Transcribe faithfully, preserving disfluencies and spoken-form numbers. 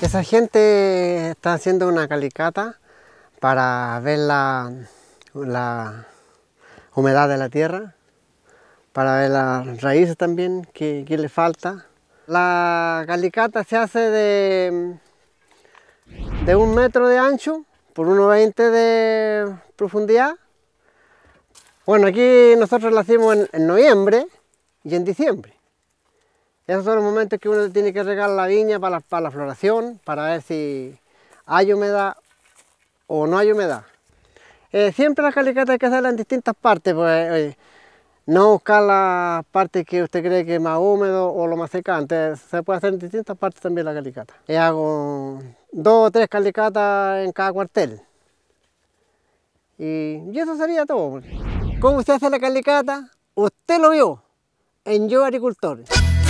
Esa gente está haciendo una calicata para ver la, la humedad de la tierra, para ver las raíces también, que, que le falta. La calicata se hace de, de un metro de ancho por uno veinte de profundidad. Bueno, aquí nosotros la hacemos en, en noviembre y en diciembre. Esos son los momentos que uno tiene que regar la viña para la, para la floración, para ver si hay humedad o no hay humedad. Eh, siempre la calicata hay que hacerla en distintas partes, pues oye, no buscar las partes que usted cree que es más húmedo o lo más secante. Se puede hacer en distintas partes también la calicata. Y hago dos o tres calicatas en cada cuartel. Y, y eso sería todo. ¿Cómo usted hace la calicata? Usted lo vio en Yo Agricultor.